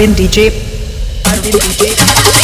Arvind DJ, Arvind DJ.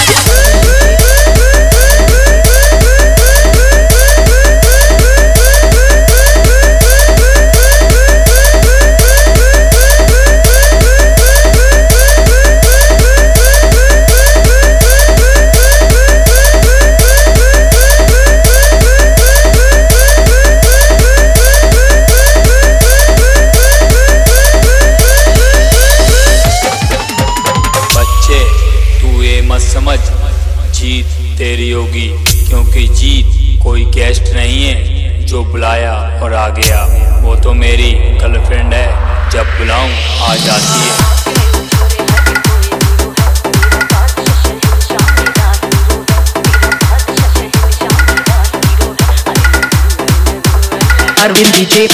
समझ जीत तेरी होगी, क्योंकि जीत कोई गेस्ट नहीं है जो बुलाया और आ गया। वो तो मेरी गर्लफ्रेंड है, जब बुलाऊं आ जाती है। Arvind DJ,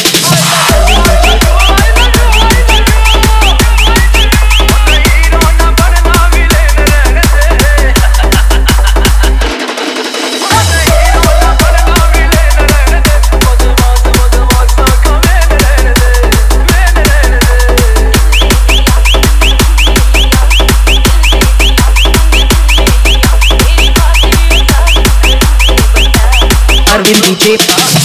Arvind DJ,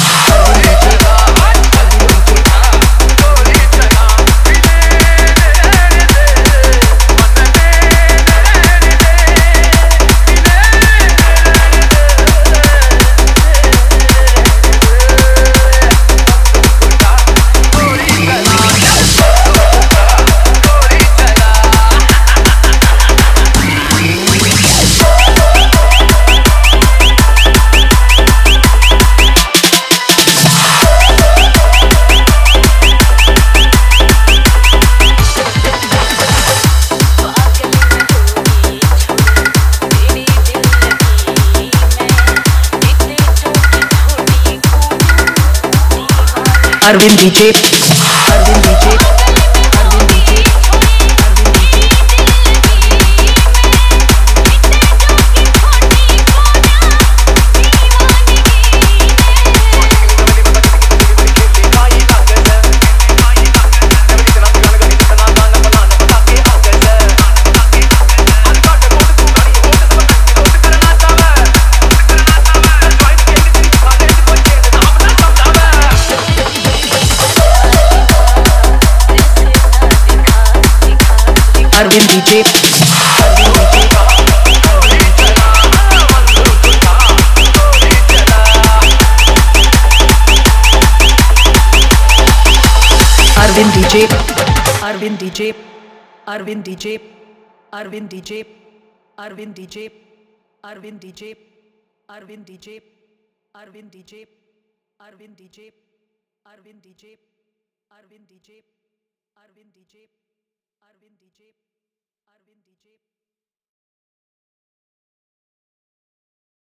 Arvind DJ, Arvind DJ, Arvind DJ, Arvind DJ, Arvind DJ, Arvind DJ, Arvind DJ, Arvind DJ, Arvind DJ, Arvind DJ, Arvind DJ, Arvind DJ, Arvind DJ, Arvind DJ, Arvind DJ, Arvind DJ, Arvind DJ, Arvind DJ.